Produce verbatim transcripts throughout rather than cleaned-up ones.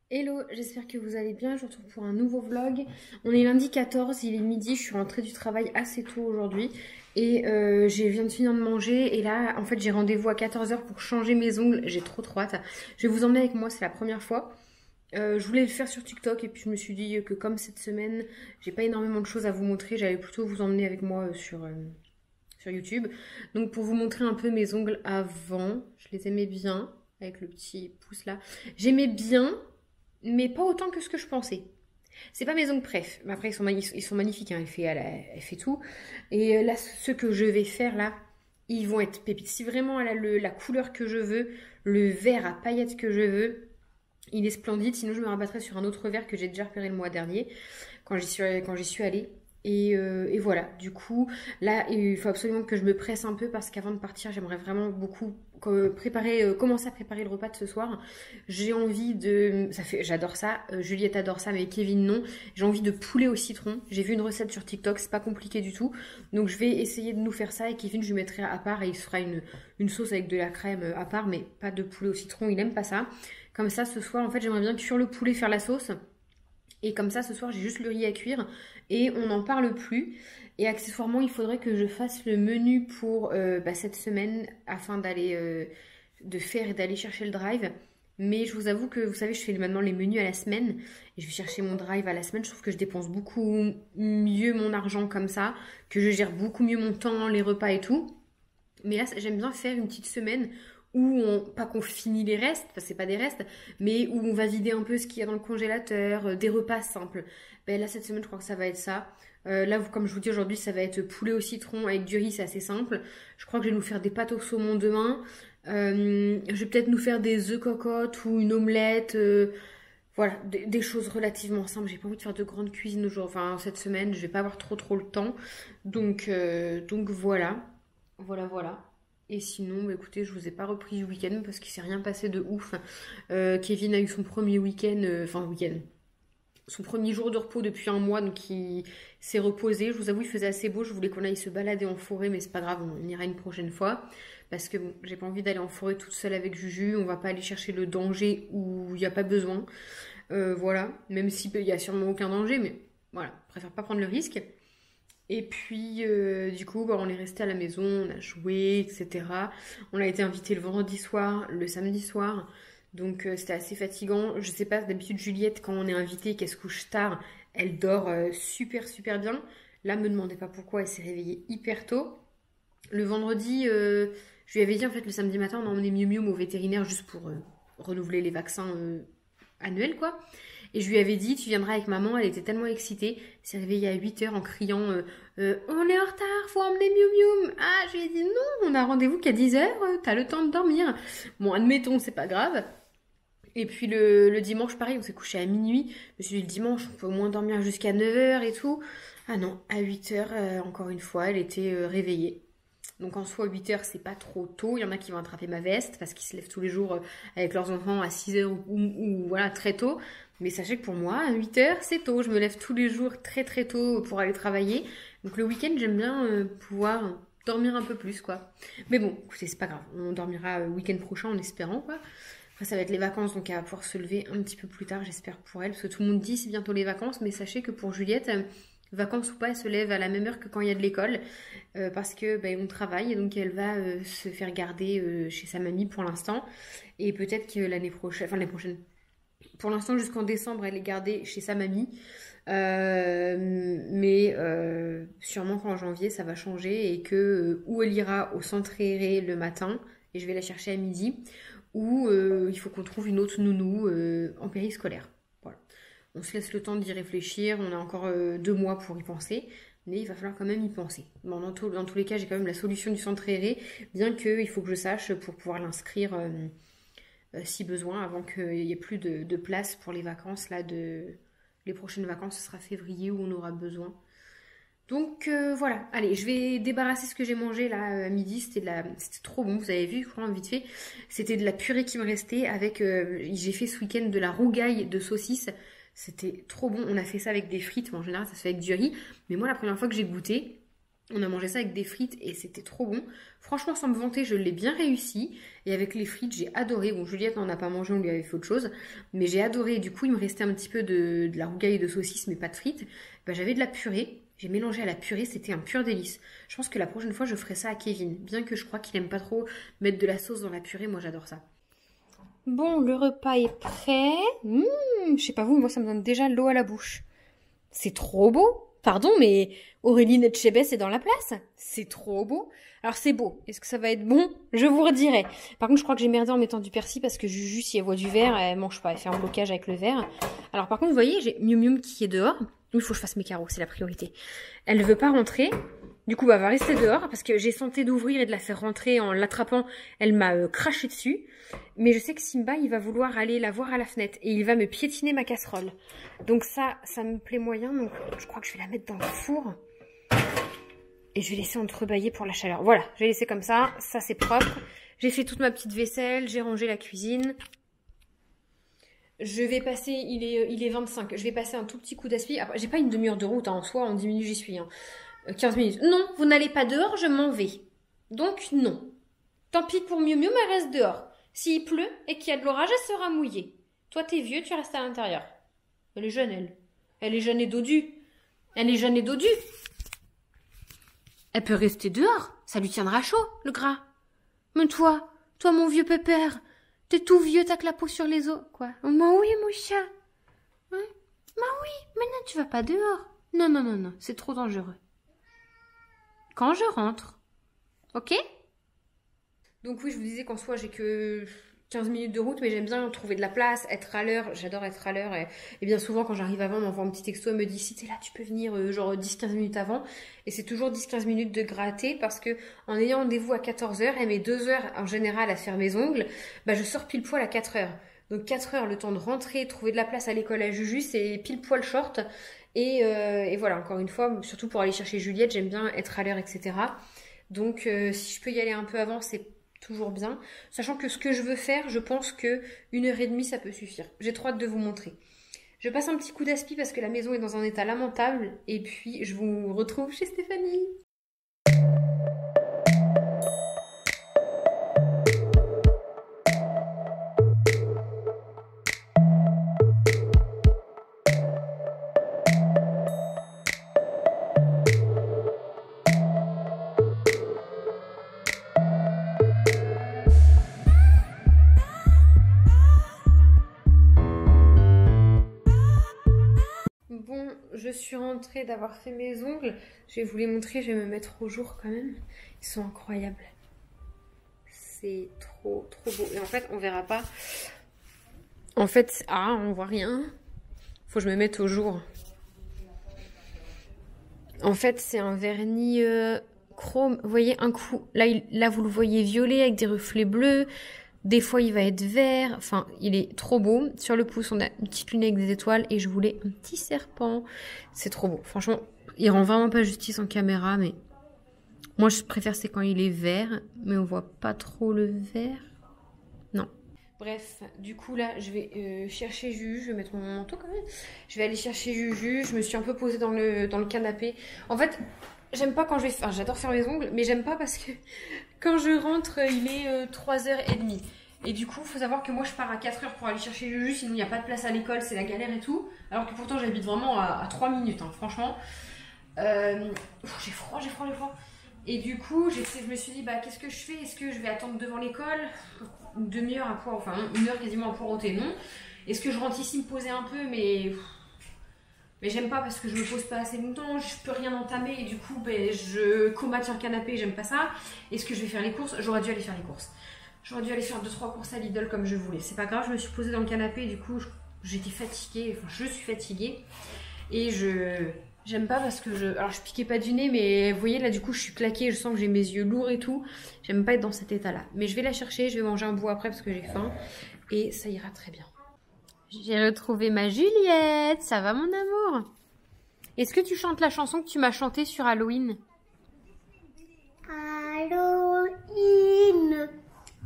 Hello, j'espère que vous allez bien, je vous retrouve pour un nouveau vlog. On est lundi quatorze, il est midi, je suis rentrée du travail assez tôt aujourd'hui. Et euh, je viens de finir de manger et là, en fait, j'ai rendez-vous à quatorze heures pour changer mes ongles. J'ai trop trop hâte. Je vais vous emmener avec moi, c'est la première fois. Euh, je voulais le faire sur TikTok et puis je me suis dit que comme cette semaine, j'ai pas énormément de choses à vous montrer, j'allais plutôt vous emmener avec moi euh, sur, euh, sur YouTube. Donc pour vous montrer un peu mes ongles avant, je les aimais bien, avec le petit pouce là. J'aimais bien, mais pas autant que ce que je pensais. C'est pas mes ongles préf, mais après ils sont, ils sont magnifiques, hein. Elle, fait, elle, a- elle fait tout. Et euh, là, ce que je vais faire là, ils vont être pépites. Si vraiment elle a le, la couleur que je veux, le vert à paillettes que je veux, il est splendide. Sinon, je me rabattrai sur un autre vert que j'ai déjà repéré le mois dernier quand j'y suis, quand j'y suis allée. Et, euh, et voilà, du coup, là, il faut absolument que je me presse un peu parce qu'avant de partir, j'aimerais vraiment beaucoup euh, préparer, euh, commencer à préparer le repas de ce soir. J'ai envie de, ça fait, j'adore ça. Euh, Juliette adore ça, mais Kevin non. J'ai envie de poulet au citron. J'ai vu une recette sur TikTok, c'est pas compliqué du tout. Donc je vais essayer de nous faire ça et Kevin, je lui mettrai à part et il se fera une, une sauce avec de la crème euh, à part, mais pas de poulet au citron. Il aime pas ça. Comme ça, ce soir, en fait, j'aimerais bien cuire le poulet, faire la sauce. Et comme ça, ce soir, j'ai juste le riz à cuire et on n'en parle plus. Et accessoirement, il faudrait que je fasse le menu pour euh, bah, cette semaine afin d'aller euh, de faire et d'aller chercher le drive. Mais je vous avoue que, vous savez, je fais maintenant les menus à la semaine et je vais chercher mon drive à la semaine. Je trouve que je dépense beaucoup mieux mon argent comme ça, que je gère beaucoup mieux mon temps, les repas et tout. Mais là, j'aime bien faire une petite semaine où on, pas qu'on finit les restes, parce que c'est pas des restes, mais où on va vider un peu ce qu'il y a dans le congélateur, euh, des repas simples. Ben là, cette semaine, je crois que ça va être ça. Euh, là, comme je vous dis aujourd'hui, ça va être poulet au citron avec du riz, c'est assez simple. Je crois que je vais nous faire des pâtes au saumon demain. Euh, je vais peut-être nous faire des œufs cocottes ou une omelette. Euh, voilà, des, des choses relativement simples. J'ai pas envie de faire de grande cuisine aujourd'hui, enfin cette semaine, je vais pas avoir trop trop le temps. Donc, euh, donc voilà. Voilà, voilà. Et sinon, bah, écoutez, je vous ai pas repris le week-end parce qu'il s'est rien passé de ouf. Euh, Kevin a eu son premier week-end, euh, enfin week-end, son premier jour de repos depuis un mois, donc il s'est reposé. Je vous avoue, il faisait assez beau. Je voulais qu'on aille se balader en forêt, mais c'est pas grave, on ira une prochaine fois. Parce que bon, j'ai pas envie d'aller en forêt toute seule avec Juju. On va pas aller chercher le danger où il n'y a pas besoin. Euh, voilà, même s'il y a sûrement aucun danger, mais voilà, je préfère pas prendre le risque. Et puis, euh, du coup, bah, on est resté à la maison, on a joué, et cetera. On a été invité le vendredi soir, le samedi soir. Donc, euh, c'était assez fatigant. Je sais pas, d'habitude, Juliette, quand on est invité et qu'elle se couche tard, elle dort euh, super, super bien. Là, me demandez pas pourquoi, elle s'est réveillée hyper tôt. Le vendredi, euh, je lui avais dit, en fait, le samedi matin, on a emmené Miu Miu au vétérinaire juste pour euh, renouveler les vaccins euh, annuels, quoi. Et je lui avais dit, tu viendras avec maman, elle était tellement excitée. Elle s'est réveillée à huit heures en criant euh, euh, on est en retard, faut emmener Miu Miu. Ah, je lui ai dit non, on a rendez-vous qu'à dix heures, t'as le temps de dormir. Bon, admettons, c'est pas grave. Et puis le, le dimanche, pareil, on s'est couché à minuit. Je me suis dit, le dimanche, on peut au moins dormir jusqu'à neuf heures et tout. Ah non, à huit heures, euh, encore une fois, elle était euh, réveillée. Donc en soi, huit heures, c'est pas trop tôt. Il y en a qui vont attraper ma veste parce qu'ils se lèvent tous les jours euh, avec leurs enfants à six heures ou, ou, ou voilà, très tôt. Mais sachez que pour moi, huit heures, c'est tôt. Je me lève tous les jours très très tôt pour aller travailler. Donc le week-end, j'aime bien euh, pouvoir dormir un peu plus, quoi. Mais bon, écoutez, c'est pas grave. On dormira le week-end prochain en espérant, quoi. Après, ça va être les vacances, donc elle va pouvoir se lever un petit peu plus tard, j'espère pour elle. Parce que tout le monde dit c'est bientôt les vacances. Mais sachez que pour Juliette, euh, vacances ou pas, elle se lève à la même heure que quand il y a de l'école. Euh, parce que ben, on travaille et donc elle va euh, se faire garder euh, chez sa mamie pour l'instant. Et peut-être que l'année prochaine, enfin l'année prochaine, pour l'instant jusqu'en décembre, elle est gardée chez sa mamie. Euh, mais euh, sûrement qu'en janvier, ça va changer et que euh, ou elle ira au centre aéré le matin et je vais la chercher à midi, ou euh, il faut qu'on trouve une autre nounou euh, en périscolaire. Voilà. On se laisse le temps d'y réfléchir, on a encore euh, deux mois pour y penser, mais il va falloir quand même y penser. Bon, dans, tout, dans tous les cas, j'ai quand même la solution du centre aéré, bien qu'il faut que je sache pour pouvoir l'inscrire euh, euh, si besoin, avant qu'il n'y ait plus de, de place pour les vacances. Là, de... Les prochaines vacances, ce sera février où on aura besoin. Donc euh, voilà, allez, je vais débarrasser ce que j'ai mangé là à midi, c'était de la... c'était trop bon, vous avez vu, je crois, vite fait. C'était de la purée qui me restait avec, euh, j'ai fait ce week-end de la rougaille de saucisse, c'était trop bon. On a fait ça avec des frites, mais en général ça se fait avec du riz. Mais moi la première fois que j'ai goûté, On a mangé ça avec des frites et c'était trop bon. Franchement, sans me vanter, je l'ai bien réussi. Et avec les frites, j'ai adoré. Bon, Juliette n'en a pas mangé, on lui avait fait autre chose. Mais j'ai adoré. Du coup, il me restait un petit peu de, de la rougaille et de saucisse, mais pas de frites. Ben, j'avais de la purée. J'ai mélangé à la purée, c'était un pur délice. Je pense que la prochaine fois, je ferai ça à Kevin. Bien que je crois qu'il aime pas trop mettre de la sauce dans la purée, moi j'adore ça. Bon, le repas est prêt. Mmh, je sais pas vous, moi ça me donne déjà l'eau à la bouche. C'est trop beau. Pardon, mais Aurélie Etchebest est dans la place. C'est trop beau. Alors c'est beau. Est-ce que ça va être bon? Je vous redirai. Par contre, je crois que j'ai merdé en mettant du persil parce que Juju, si elle voit du verre, elle mange pas. Elle fait un blocage avec le verre. Alors par contre, vous voyez, j'ai Mium Mium qui est dehors. Il faut que je fasse mes carreaux, c'est la priorité. Elle ne veut pas rentrer. Du coup, bah, elle va rester dehors parce que j'ai tenté d'ouvrir et de la faire rentrer en l'attrapant. Elle m'a euh, craché dessus. Mais je sais que Simba, il va vouloir aller la voir à la fenêtre et il va me piétiner ma casserole. Donc ça, ça me plaît moyen. Donc je crois que je vais la mettre dans le four. Et je vais laisser entrebâiller pour la chaleur. Voilà, je vais laisser comme ça. Ça, c'est propre. J'ai fait toute ma petite vaisselle. J'ai rangé la cuisine. Je vais passer, il est, il est vingt-cinq, je vais passer un tout petit coup d'aspi. J'ai pas une demi-heure de route, hein, en soi, en dix minutes j'y suis. Hein. quinze minutes. Non, vous n'allez pas dehors, je m'en vais. Donc non. Tant pis pour Miu Miu, mais elle reste dehors. S'il pleut et qu'il y a de l'orage, elle sera mouillée. Toi, t'es vieux, tu restes à l'intérieur. Elle est jeune, elle. Elle est jeune et dodue. Elle est jeune et dodue. Elle peut rester dehors, ça lui tiendra chaud, le gras. Mais toi, toi mon vieux pépère, t'es tout vieux, t'as que la peau sur les os. Quoi? Oh, bah oui, mon chat. Hein? Bah oui, maintenant tu vas pas dehors. Non, non, non, non, c'est trop dangereux. Quand je rentre. Ok? Donc oui, je vous disais qu'en soi, j'ai que quinze minutes de route, mais j'aime bien trouver de la place, être à l'heure. J'adore être à l'heure. Et, et bien souvent, quand j'arrive avant, on m'envoie un petit texto, elle me dit, si t'es là, tu peux venir euh, genre dix quinze minutes avant. Et c'est toujours dix quinze minutes de gratter parce que en ayant rendez-vous à quatorze heures, elle met deux heures en général à faire mes ongles, bah, je sors pile poil à quatre heures. Donc quatre heures, le temps de rentrer, trouver de la place à l'école à Juju, c'est pile poil short. Et, euh, et voilà, encore une fois, surtout pour aller chercher Juliette, j'aime bien être à l'heure, et cetera. Donc euh, si je peux y aller un peu avant, c'est toujours bien. Sachant que ce que je veux faire, je pense que une heure et demie, ça peut suffire. J'ai trop hâte de vous montrer. Je passe un petit coup d'aspi parce que la maison est dans un état lamentable. Et puis, je vous retrouve chez Stéphanie. Bon, je suis rentrée d'avoir fait mes ongles. Je vais vous les montrer, je vais me mettre au jour quand même. Ils sont incroyables. C'est trop, trop beau. Et en fait, on verra pas. En fait, ah, on voit rien. Faut que je me mette au jour. En fait, c'est un vernis euh, chrome. Vous voyez, un coup, là, il, là, vous le voyez violet avec des reflets bleus. Des fois, il va être vert. Enfin, il est trop beau. Sur le pouce, on a une petite lunette avec des étoiles. Et je voulais un petit serpent. C'est trop beau. Franchement, il rend vraiment pas justice en caméra. Mais moi, je préfère c'est quand il est vert. Mais on voit pas trop le vert. Non. Bref, du coup, là, je vais euh, chercher Juju. Je vais mettre mon manteau quand même. Je vais aller chercher Juju. Je me suis un peu posée dans le, dans le canapé. En fait... J'aime pas quand je vais faire, enfin, j'adore faire mes ongles, mais j'aime pas parce que quand je rentre, il est euh, trois heures trente. Et du coup, il faut savoir que moi, je pars à quatre heures pour aller chercher Juju, sinon il n'y a pas de place à l'école, c'est la galère et tout. Alors que pourtant, j'habite vraiment à, à trois minutes, hein, franchement. Euh, j'ai froid, j'ai froid, j'ai froid. Et du coup, je me suis dit, bah, qu'est-ce que je fais? Est-ce que je vais attendre devant l'école? Une demi-heure à poire, enfin, une heure quasiment à poireauter, non. Est-ce que je rentre ici me poser un peu, mais... Mais j'aime pas parce que je me pose pas assez longtemps, je peux rien entamer et du coup ben, je combatte sur le canapé, j'aime pas ça. Est-ce que je vais faire les courses? J'aurais dû aller faire les courses. J'aurais dû aller faire deux trois courses à Lidl comme je voulais. C'est pas grave, je me suis posée dans le canapé et du coup j'étais fatiguée, enfin je suis fatiguée. Et je j'aime pas parce que je... Alors je piquais pas du nez mais vous voyez là du coup je suis claquée, je sens que j'ai mes yeux lourds et tout. J'aime pas être dans cet état là. Mais je vais la chercher, je vais manger un bout après parce que j'ai faim. Et ça ira très bien. J'ai retrouvé ma Juliette, ça va mon amour? Est-ce que tu chantes la chanson que tu m'as chantée sur Halloween? Halloween.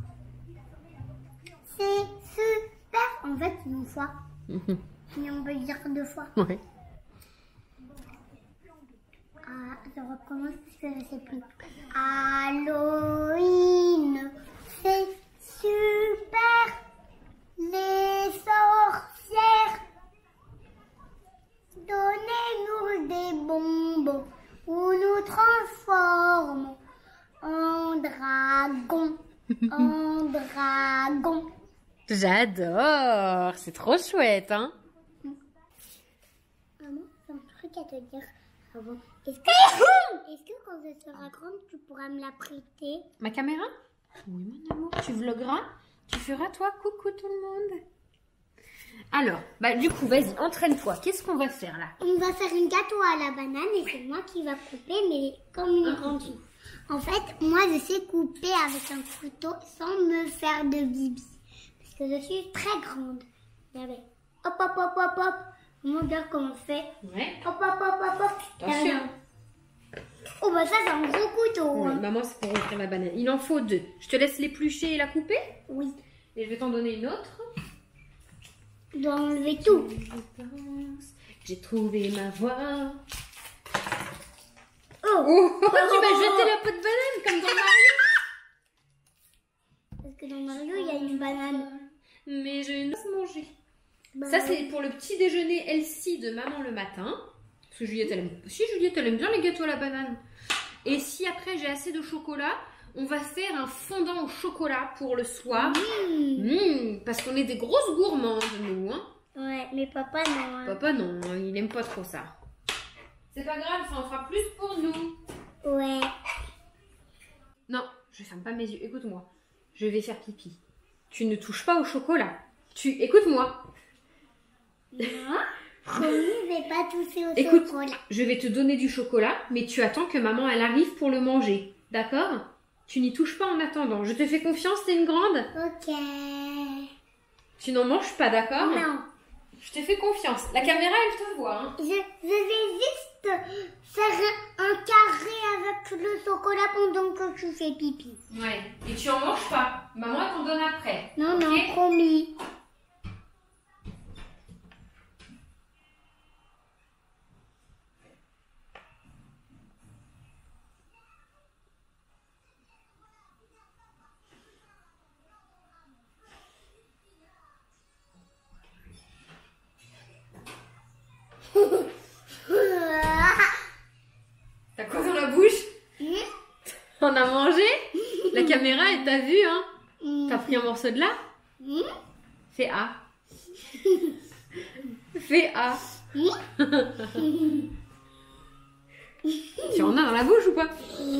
C'est super. En fait, une fois. Et on peut dire deux fois. Ouais. je recommence parce que je sais plus. Halloween, c'est super. Les sorcières, donnez-nous des bonbons ou nous transformons en dragon. En dragon. J'adore, c'est trop chouette, hein? Maman, j'ai un truc à te dire avant. Est-ce que, est-ce que quand je serai grande, tu pourras me la prêter? Ma caméra? Oui, mon amour. Tu vloggeras? Tu feras, toi, coucou tout le monde. Alors, bah du coup, vas-y, entraîne-toi. Qu'est-ce qu'on va faire, là? On va faire une gâteau à la banane et c'est moi qui va couper, mais comme une grande fille. En fait, moi, je sais couper avec un couteau sans me faire de bibi. Parce que je suis très grande. Regardez. Hop, hop, hop, hop, hop. On regarde comment on fait. Ouais. Hop, hop, hop, hop, hop. Attention. Oh, bah ça, c'est un gros couteau. Oui, Hein. maman, c'est pour ouvrir la banane. Il en faut deux. Je te laisse l'éplucher et la couper? Oui. Et je vais t'en donner une autre. Je dois enlever tout. J'ai trouvé ma voie. Oh, Oh, tu m'as jeté la peau de banane comme dans Mario. parce que dans Mario, il y a une banane. Mais je n'ose manger. Bah, Ça, c'est pour le petit déjeuner healthy de maman le matin. Parce que Juliette, elle aime... Si, Juliette, elle aime bien les gâteaux à la banane. Et si après, j'ai assez de chocolat, on va faire un fondant au chocolat pour le soir. Mmh. Mmh, parce qu'on est des grosses gourmandes, nous. Hein. Ouais, mais papa, non. Hein. Papa, non, il aime pas trop ça. C'est pas grave, ça en fera plus pour nous. Ouais. Non, je ferme pas mes yeux. Écoute-moi. Je vais faire pipi. Tu ne touches pas au chocolat. Tu... Écoute-moi. Non, promis, je vais pas toucher au Écoute, chocolat. je vais te donner du chocolat, mais tu attends que maman, elle arrive pour le manger. D'accord? Tu n'y touches pas en attendant. Je te fais confiance, t'es une grande? Ok. Tu n'en manges pas, d'accord? Non. Je te fais confiance. La caméra, elle te voit. Hein. Je, je vais juste faire un carré avec le chocolat pendant que tu fais pipi. Ouais. Et tu en manges pas. Maman, elle t'en donne après. Non, Ok? non, promis. T'as quoi dans la bouche? On a mangé? La caméra, elle t'a vu, hein? T'as pris un morceau de là? Fais A. Fais A. Tu en as dans la bouche ou pas?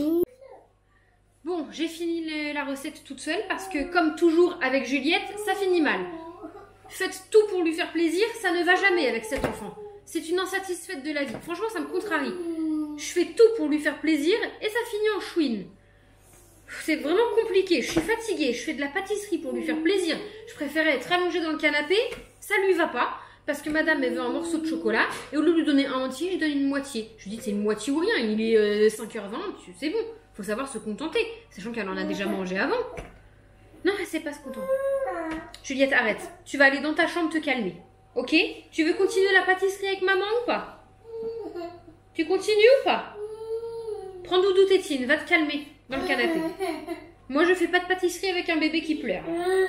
Bon, j'ai fini le- la recette toute seule parce que, comme toujours avec Juliette, ça finit mal. Faites tout pour lui faire plaisir, ça ne va jamais avec cet enfant. C'est une insatisfaite de la vie. Franchement, ça me contrarie. Je fais tout pour lui faire plaisir et ça finit en chouine. C'est vraiment compliqué. Je suis fatiguée. Je fais de la pâtisserie pour lui faire plaisir. Je préférais être allongée dans le canapé. Ça lui va pas parce que madame, elle veut un morceau de chocolat et au lieu de lui donner un entier, je lui donne une moitié. Je lui dis c'est une moitié ou rien. Il est euh, cinq heures vingt, c'est bon. Faut savoir se contenter, sachant qu'elle en a déjà mangé avant. Non, elle sait pas se contenter. Juliette, arrête. Tu vas aller dans ta chambre te calmer. Ok? Tu veux continuer la pâtisserie avec maman ou pas? Tu continues ou pas? Prends Doudou Tétine, va te calmer dans le canapé. Moi, je fais pas de pâtisserie avec un bébé qui pleure.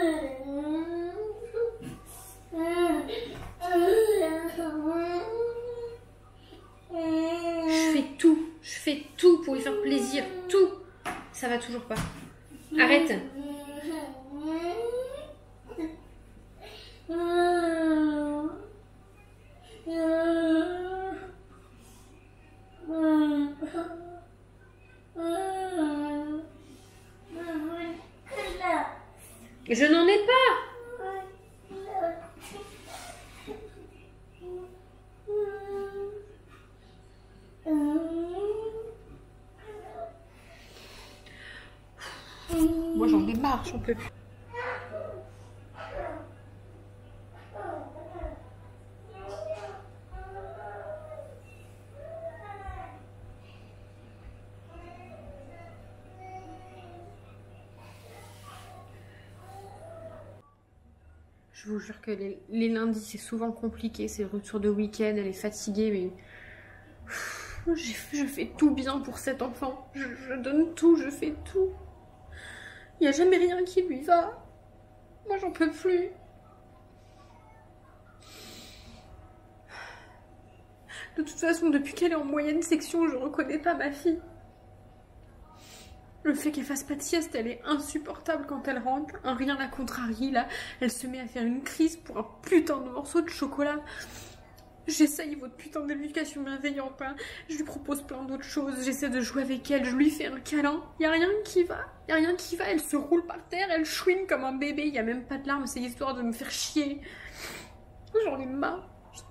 Je fais tout. Je fais tout pour lui faire plaisir. Tout. Ça va toujours pas. Arrête. Je n'en ai pas. Moi j'en ai marre, j'en peux plus. Je vous jure que les, les lundis c'est souvent compliqué, c'est le retour de week-end, elle est fatiguée mais... Je, je fais tout bien pour cet enfant. Je, je donne tout, je fais tout. Il n'y a jamais rien qui lui va. Moi, j'en peux plus. De toute façon, depuis qu'elle est en moyenne section, je reconnais pas ma fille. Le fait qu'elle fasse pas de sieste, elle est insupportable quand elle rentre. Un rien la contrarie, là. Elle se met à faire une crise pour un putain de morceau de chocolat. J'essaye votre putain d'éducation bienveillante, hein. Je lui propose plein d'autres choses. J'essaie de jouer avec elle, je lui fais un câlin. Y a rien qui va. Y a rien qui va. Elle se roule par terre, elle chouine comme un bébé. Y a même pas de larmes, c'est histoire de me faire chier. J'en ai marre.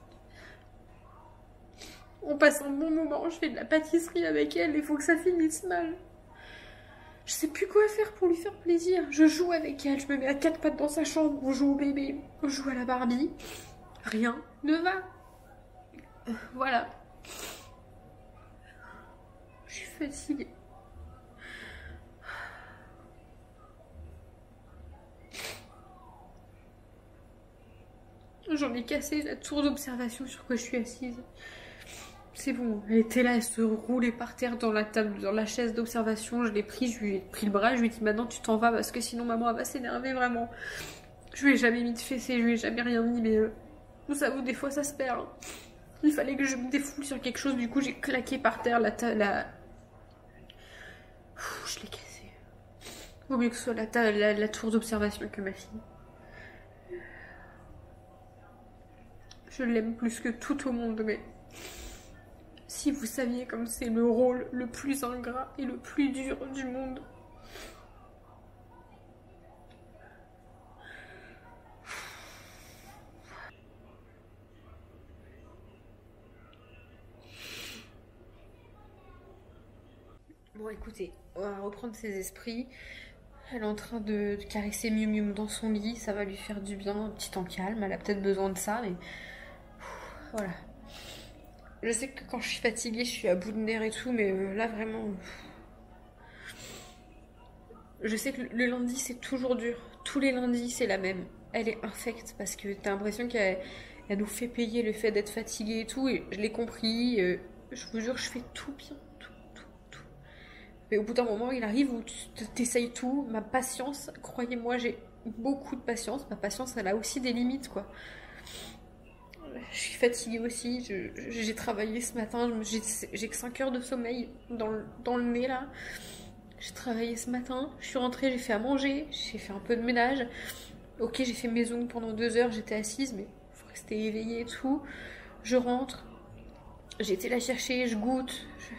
On passe un bon moment, je fais de la pâtisserie avec elle, il faut que ça finisse mal. Je sais plus quoi faire pour lui faire plaisir. Je joue avec elle, je me mets à quatre pattes dans sa chambre, on joue au bébé, on joue à la Barbie. Rien ne va. Euh, voilà. Je suis fatiguée. J'en ai cassé la tour d'observation sur quoi je suis assise. C'est bon, elle était là, elle se roulait par terre dans la table, dans la chaise d'observation. Je l'ai pris, je lui ai pris le bras, je lui ai dit maintenant tu t'en vas parce que sinon maman elle va s'énerver vraiment. Je lui ai jamais mis de fessée, je lui ai jamais rien mis, mais euh, vous savez, des fois ça se perd. Hein. Il fallait que je me défoule sur quelque chose, du coup j'ai claqué par terre la table. La... Je l'ai cassée. Vaut mieux que ce soit la, la, la tour d'observation que ma fille. Je l'aime plus que tout au monde, mais si vous saviez comme c'est le rôle le plus ingrat et le plus dur du monde. Bon écoutez, on va reprendre ses esprits. Elle est en train de, de caresser Miu Miu dans son lit, ça va lui faire du bien, un petit temps calme. Elle a peut-être besoin de ça, mais voilà. Je sais que quand je suis fatiguée, je suis à bout de nerfs et tout, mais là vraiment... Je sais que le lundi, c'est toujours dur. Tous les lundis, c'est la même. Elle est infecte parce que t'as l'impression qu'elle elle nous fait payer le fait d'être fatiguée et tout. Et je l'ai compris. Je vous jure, je fais tout bien. Tout, tout, tout. Mais au bout d'un moment, il arrive où tu t'essayes tout. Ma patience, croyez-moi, j'ai beaucoup de patience. Ma patience, elle a aussi des limites, quoi. Je suis fatiguée aussi, j'ai travaillé ce matin, j'ai que cinq heures de sommeil dans le, dans le nez là. J'ai travaillé ce matin, je suis rentrée, j'ai fait à manger, j'ai fait un peu de ménage. Ok, j'ai fait mes ongles pendant deux heures, j'étais assise, mais il faut rester éveillée et tout. Je rentre, j'ai été la chercher, je goûte. Je...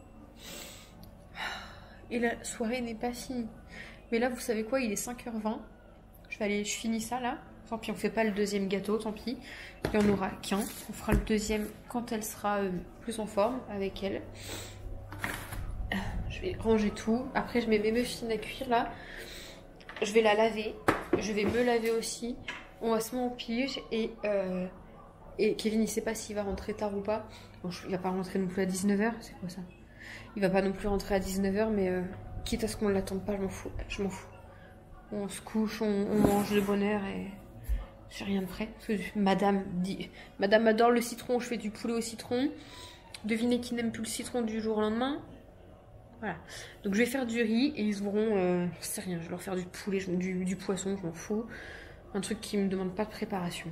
Et la soirée n'est pas finie. Mais là, vous savez quoi, il est cinq heures vingt. Je vais aller, je finis ça là. Tant pis, on fait pas le deuxième gâteau, tant pis. Il n'y en aura qu'un. On fera le deuxième quand elle sera euh, plus en forme avec elle. Euh, je vais ranger tout. Après, je mets mes muffins à cuire là. Je vais la laver. Je vais me laver aussi. On va se mettre en pige. Et, euh, et Kevin, il sait pas s'il va rentrer tard ou pas. Bon, je, il va pas rentrer non plus à dix-neuf heures. C'est quoi ça? Il va pas non plus rentrer à dix-neuf heures. Mais euh, quitte à ce qu'on ne l'attende pas, je m'en fous. Je m'en fous. On se couche, on, on mange de bonne heure et... J'ai rien de prêt. Madame dit, Madame adore le citron, je fais du poulet au citron. Devinez qui n'aime plus le citron du jour au lendemain. Voilà. Donc je vais faire du riz et ils auront, euh, je sais rien, je vais leur faire du poulet, du, du poisson, je m'en fous. Un truc qui me demande pas de préparation.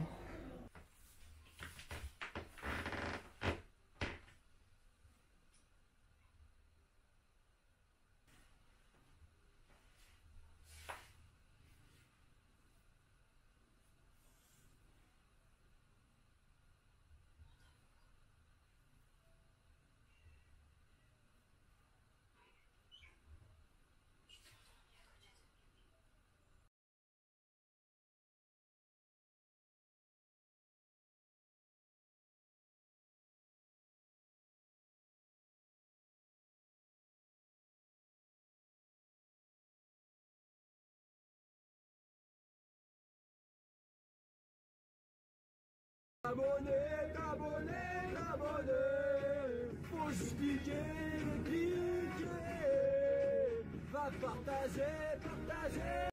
Abonnez, abonnez, abonnez, faut juste cliquer, cliquer, va partager, partager.